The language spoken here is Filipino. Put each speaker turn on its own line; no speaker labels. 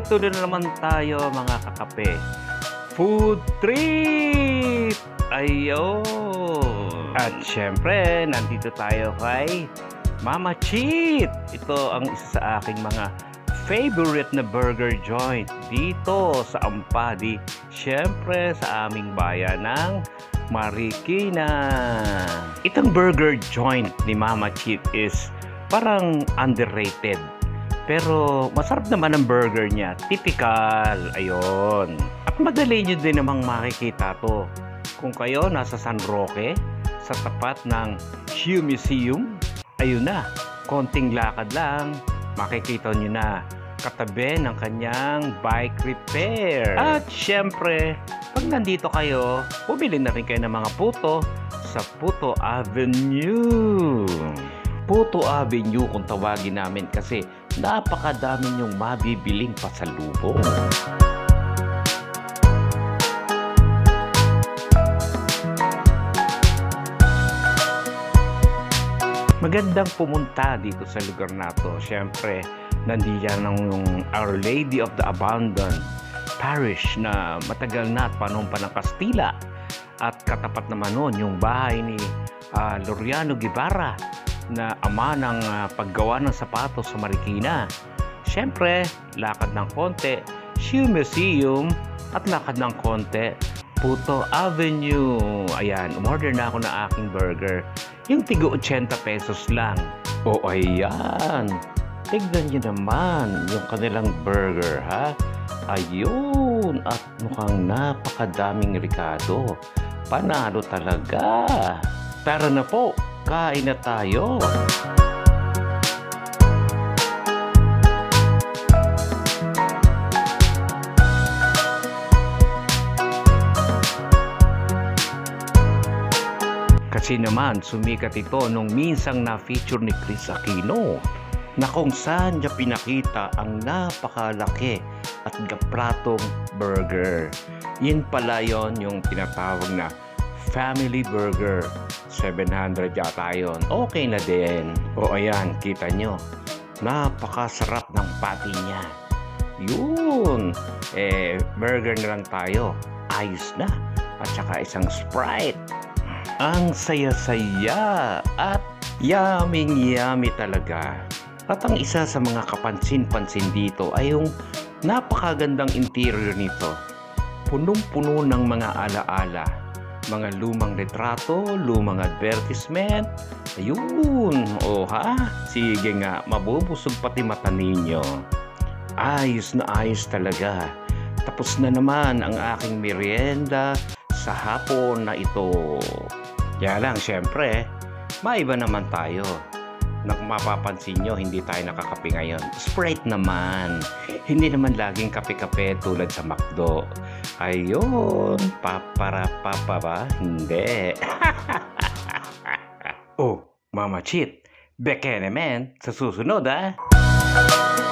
tuloy na naman tayo mga kakape. Food trip! Ayun! At syempre, nandito tayo kay Mama Cheat. Ito ang isa sa aking mga favorite na burger joint dito sa Ampadi. Syempre, sa aming bayan ng Marikina. Itong burger joint ni Mama Cheat is parang underrated. Pero masarap naman ang burger niya. Typical. Ayun. At madali nyo din namang makikita to. Kung kayo nasa San Roque, sa tapat ng Shoe Museum, ayun na. Konting lakad lang, makikita nyo na. Katabi ng kanyang bike repair. At syempre, pag nandito kayo, bumili na rin kayo ng mga puto sa Puto Avenue. Puto Avenue kung tawagin namin kasi napakadami niyong mabibiling pasalubong. Magandang pumunta dito sa lugar na to. Siyempre, nandiyan ang Our Lady of the Abandoned Parish na matagal na at panahon pa ng Kastila. At katapat naman nun yung bahay ni Laureano Guevara na ama ng paggawa ng sapatos sa Marikina. Siyempre, lakad ng konti, Shoe Museum, at lakad ng konti, Puto Avenue. Ayan, umorder na ako ng aking burger. Yung tigo 80 pesos lang. O ayan, tignan nyo naman yung kanilang burger, ha? Ayun, at mukhang napakadaming ricado. Panalo talaga. Tara na po, kain na tayo. Kasi naman, sumikat ito nung minsang na-feature ni Chris Aquino na kung saan niya pinakita ang napakalaki at gapratong burger. Yun pala yun yung tinatawag na family burger. 700 yata yun. Okay na din. O ayan, kita nyo. Napakasarap ng patty niya. Yun. Burger na lang tayo. Ayos na. At saka isang Sprite. Ang saya-saya at yummy talaga. At ang isa sa mga kapansin-pansin dito ay yung napakagandang interior nito. Punong-puno ng mga alaala. Mga lumang retrato, lumang advertisement. Ayun, o ha? Sige nga, mabubusog pati mata ninyo. Ayos na ayos talaga. Tapos na naman ang aking merienda sa hapon na ito. Kaya lang, syempre, maiba naman tayo. Mapapansin nyo, hindi tayo nakakape ngayon. Sprite naman. Hindi naman laging kape-kape tulad sa McDo. Ayun, papara-papa ba? Hindi. Oh, Mama Cheat. Beke naman sa susunod, ha?